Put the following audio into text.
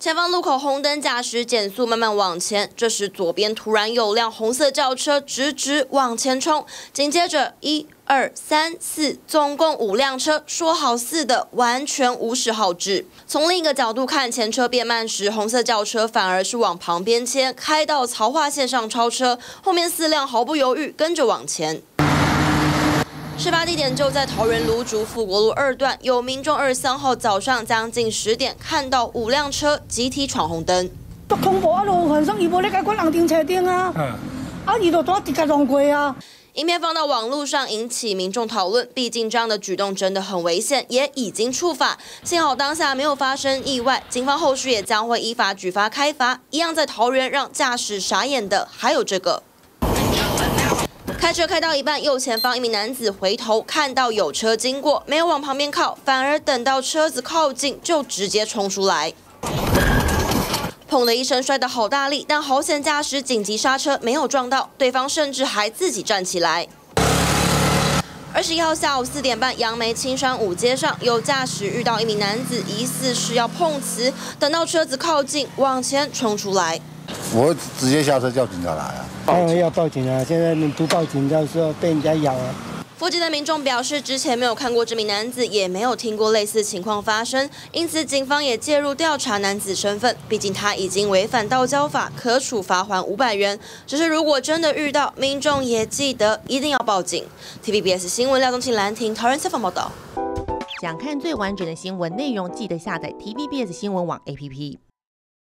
前方路口红灯，驾驶减速慢慢往前，这时左边突然有辆红色轿车直往前冲，紧接着1、2、3、4，总共5辆车，说好似的完全无视号志。从另一个角度看，前车变慢时，红色轿车反而是往旁边切，开到槽化线上超车，后面4辆毫不犹豫跟着往前。 事发地点就在桃园芦竹富国路2段，有民众23号早上将近10点看到5辆车集体闯红灯。 足恐怖啊！路反正伊无咧解决人停车顶啊，伊就直接撞过啊。 影片放到网络上引起民众讨论，毕竟这样的举动真的很危险，也已经触法。幸好当下没有发生意外，警方后续也将会依法举发开罚。一样在桃园让驾驶傻眼的还有这个。 开车开到一半，右前方一名男子回头看到有车经过，没有往旁边靠，反而等到车子靠近就直接冲出来，砰的一声摔得好大力，但好险驾驶紧急刹车没有撞到，对方甚至还自己站起来。21号下午4点半，杨梅青山5街上有驾驶遇到一名男子，疑似是要碰瓷，等到车子靠近，往前冲出来。 我直接下车叫警察来啊！ 当然要报警啊！现在你不报警，到时候被人家咬啊。 附近的民众表示，之前没有看过这名男子，也没有听过类似情况发生，因此警方也介入调查男子身份。毕竟他已经违反道交法，可处罚款500元。只是如果真的遇到，民众也记得一定要报警。TVBS 新闻廖宗庆、兰婷、桃园采访报道。 想看最完整的新闻内容，记得下载 TVBS 新闻网 APP。